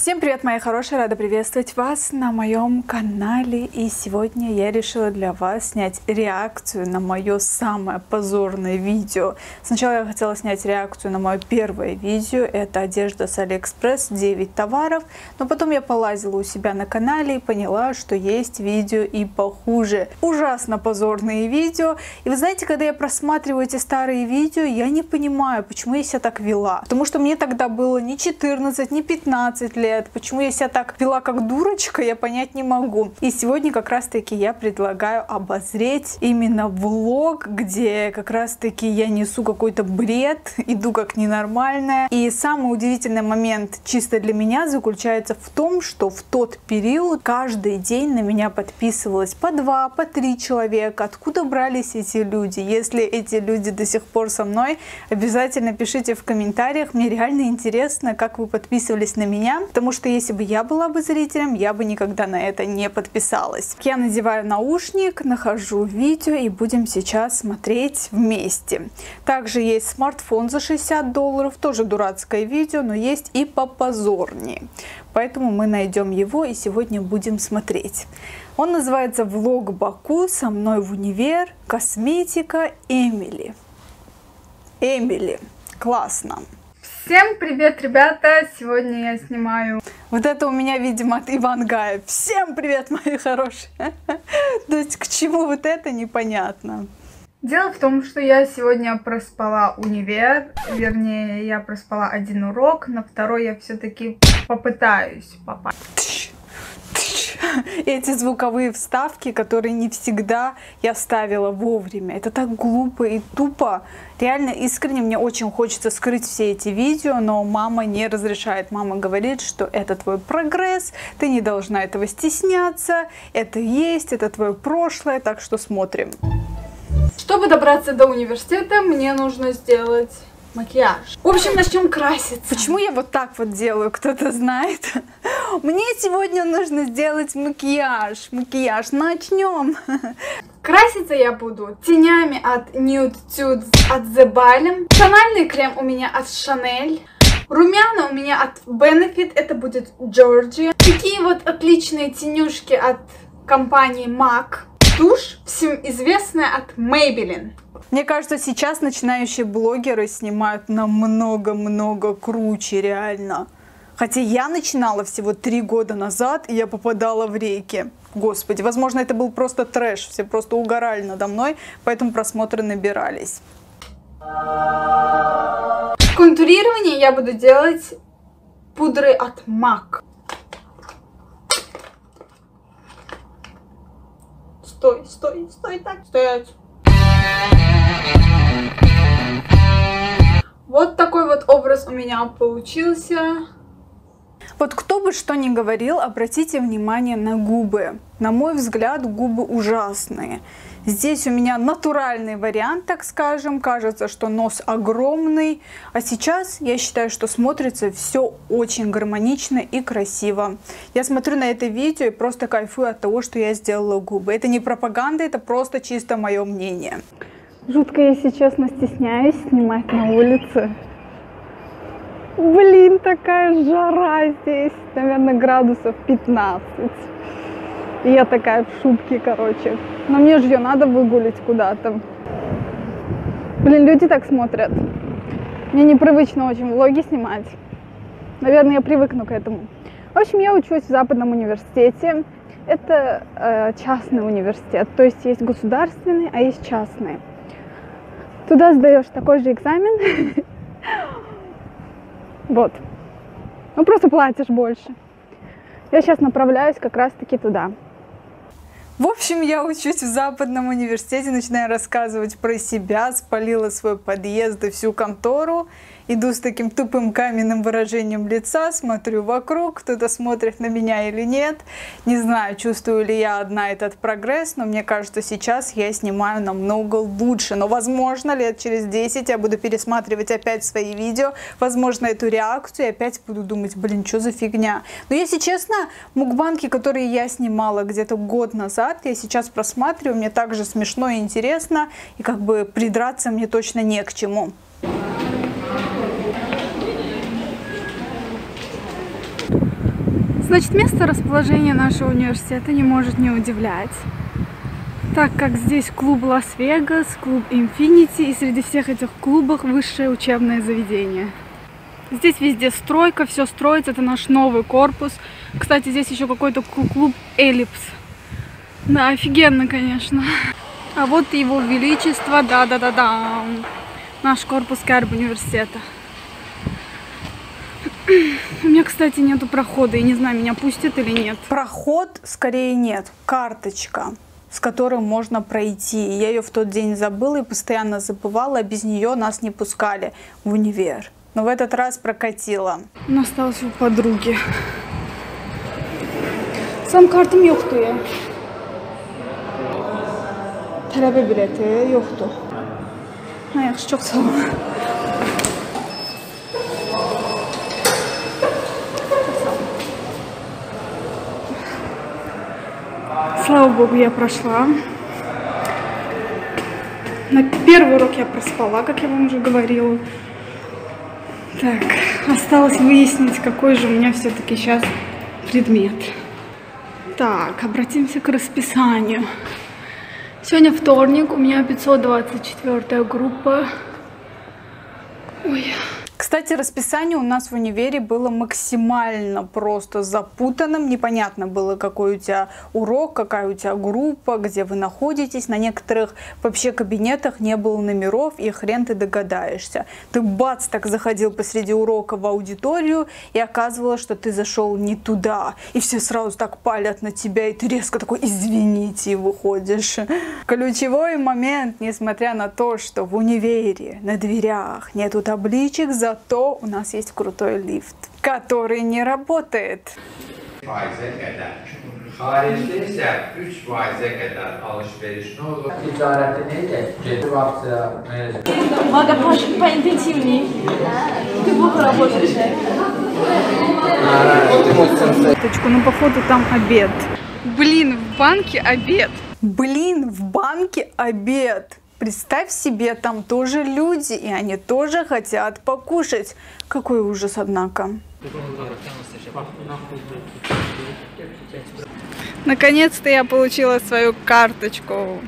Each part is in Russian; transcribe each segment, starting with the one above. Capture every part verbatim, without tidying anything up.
Всем привет, мои хорошие! Рада приветствовать вас на моем канале. И сегодня я решила для вас снять реакцию на мое самое позорное видео. Сначала я хотела снять реакцию на мое первое видео. Это одежда с Алиэкспресс, девять товаров. Но потом я полазила у себя на канале и поняла, что есть видео и похуже. Ужасно позорные видео. И вы знаете, когда я просматриваю эти старые видео, я не понимаю, почему я себя так вела. Потому что мне тогда было не четырнадцать, не пятнадцать лет. Почему я себя так вела как дурочка, я понять не могу. И сегодня как раз таки я предлагаю обозреть именно влог, где как раз таки я несу какой-то бред, иду как ненормальная. И самый удивительный момент чисто для меня заключается в том, что в тот период каждый день на меня подписывалось по два, по три человека. Откуда брались эти люди? Если эти люди до сих пор со мной, обязательно пишите в комментариях. Мне реально интересно, как вы подписывались на меня. Потому что если бы я была бы зрителем, я бы никогда на это не подписалась. Я надеваю наушник, нахожу видео и будем сейчас смотреть вместе. Также есть смартфон за шестьдесят долларов, тоже дурацкое видео, но есть и попозорнее. Поэтому мы найдем его и сегодня будем смотреть. Он называется «Влог Баку. Со мной в универ. Косметика Эмили». Эмили. Классно. Всем привет, ребята! Сегодня я снимаю... Вот это у меня, видимо, от Ивангая. Всем привет, мои хорошие! То есть к чему вот это, непонятно. Дело в том, что я сегодня проспала универ. Вернее, я проспала один урок. На второй я все-таки попытаюсь попасть. Эти звуковые вставки, которые не всегда я ставила вовремя. Это так глупо и тупо. Реально, искренне мне очень хочется скрыть все эти видео, но мама не разрешает. Мама говорит, что это твой прогресс, ты не должна этого стесняться, это есть, это твое прошлое, так что смотрим. Чтобы добраться до университета, мне нужно сделать макияж. В общем, начнем краситься. Почему я вот так вот делаю, кто-то знает? Мне сегодня нужно сделать макияж. Макияж, начнем. Краситься я буду тенями от Nude Tude от The Balm. Тональный крем у меня от Chanel. Румяна у меня от Benefit, это будет Georgia. Такие вот отличные тенюшки от компании MAC. Тушь, всем известная, от Maybelline. Мне кажется, сейчас начинающие блогеры снимают намного-много круче, реально. Хотя я начинала всего три года назад, и я попадала в рейки. Господи, возможно, это был просто трэш, все просто угорали надо мной, поэтому просмотры набирались. Контурирование я буду делать пудрой от MAC. Стой, стой, стой, так, стоять. Вот такой вот образ у меня получился. Вот кто бы что ни говорил, обратите внимание на губы. На мой взгляд, губы ужасные. Здесь у меня натуральный вариант, так скажем. Кажется, что нос огромный. А сейчас я считаю, что смотрится все очень гармонично и красиво. Я смотрю на это видео и просто кайфую от того, что я сделала губы. Это не пропаганда, это просто чисто мое мнение. Жутко, если честно, стесняюсь снимать на улице. Блин, такая жара здесь. Наверное, градусов пятнадцать. И я такая в шубке, короче. Но мне же ее надо выгулить куда-то. Блин, люди так смотрят. Мне непривычно очень влоги снимать. Наверное, я привыкну к этому. В общем, я учусь в Западном университете. Это э, частный университет. То есть есть государственный, а есть частный. Туда сдаешь такой же экзамен. Вот. Ну, просто платишь больше. Я сейчас направляюсь как раз-таки туда. В общем, я учусь в Западном университете, начинаю рассказывать про себя, спалила свой подъезд и всю контору. Иду с таким тупым каменным выражением лица, смотрю вокруг, кто-то смотрит на меня или нет. Не знаю, чувствую ли я одна этот прогресс, но мне кажется, сейчас я снимаю намного лучше. Но, возможно, лет через десять я буду пересматривать опять свои видео, возможно, эту реакцию, и опять буду думать, блин, что за фигня. Но, если честно, мукбанки, которые я снимала где-то год назад, я сейчас просматриваю, мне также смешно и интересно, и как бы придраться мне точно не к чему. Значит, место расположения нашего университета не может не удивлять, так как здесь клуб Лас-Вегас, клуб Infinity, и среди всех этих клубов высшее учебное заведение. Здесь везде стройка, все строится, это наш новый корпус. Кстати, здесь еще какой-то клуб Эллипс. Да, офигенно, конечно. А вот его величество, да-да-да-да, наш корпус Керб университета. У меня, кстати, нету прохода, и не знаю, меня пустят или нет. Проход скорее нет, карточка, с которой можно пройти. Я ее в тот день забыла и постоянно забывала, а без нее нас не пускали в универ. Но в этот раз прокатила. Он остался у подруги. Сам картам yoktu ya. Talebe bileti yoktu. Ha, yaxşı, çok sağ ol. Слава богу, я прошла. На первый урок я проспала, как я вам уже говорила. Так, осталось выяснить, какой же у меня все-таки сейчас предмет. Так, обратимся к расписанию. Сегодня вторник, у меня пятьсот двадцать четвёртая группа. Ой. Кстати, расписание у нас в универе было максимально просто запутанным. Непонятно было, какой у тебя урок, какая у тебя группа, где вы находитесь. На некоторых вообще кабинетах не было номеров, и хрен ты догадаешься. Ты бац, так заходил посреди урока в аудиторию, и оказывалось, что ты зашел не туда. И все сразу так палят на тебя, и ты резко такой «извините» и выходишь. Ключевой момент, несмотря на то, что в универе на дверях нету табличек, за Зато у нас есть крутой лифт, который не работает. Ну, походу, там обед. Блин, в банке обед. Блин, в банке обед. Представь себе, там тоже люди, и они тоже хотят покушать. Какой ужас, однако. Наконец-то я получила свою карточку.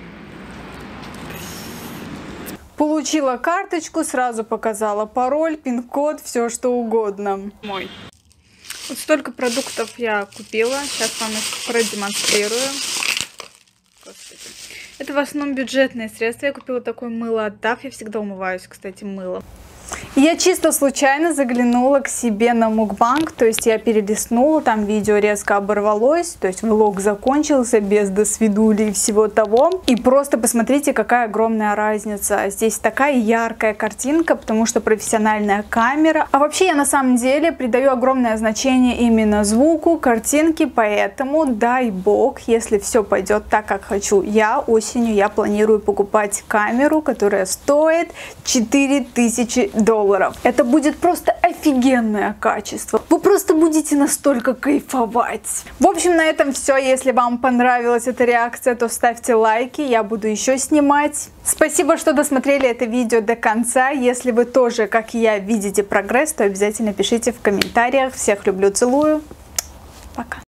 Получила карточку, сразу показала пароль, пин-код, все что угодно. Мой. Вот столько продуктов я купила. Сейчас вам их продемонстрирую. Господи. Это в основном бюджетные средства. Я купила такое мыло от Даф. Я всегда умываюсь, кстати, мылом. Я чисто случайно заглянула к себе на мукбанг, то есть я перелистнула, там видео резко оборвалось, то есть влог закончился без досвидули и всего того. И просто посмотрите, какая огромная разница. Здесь такая яркая картинка, потому что профессиональная камера. А вообще я на самом деле придаю огромное значение именно звуку, картинке, поэтому дай бог, если все пойдет так, как хочу я, осенью я планирую покупать камеру, которая стоит четыре тысячи долларов. Это будет просто офигенное качество. Вы просто будете настолько кайфовать. В общем, на этом все. Если вам понравилась эта реакция, то ставьте лайки. Я буду еще снимать. Спасибо, что досмотрели это видео до конца. Если вы тоже, как и я, видите прогресс, то обязательно пишите в комментариях. Всех люблю, целую. Пока.